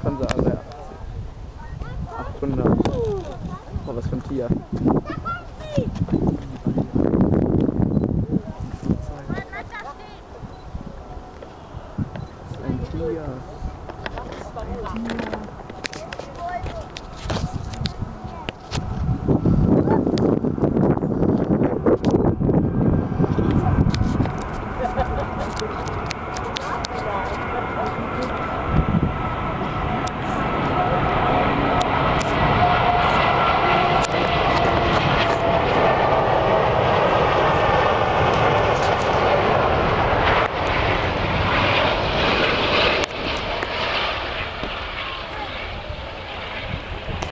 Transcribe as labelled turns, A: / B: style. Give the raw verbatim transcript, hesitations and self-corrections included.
A: Panzer, ja. achthundert. Oh, was für ein Tier. Das ist ein Tier. Das ist ein Tier.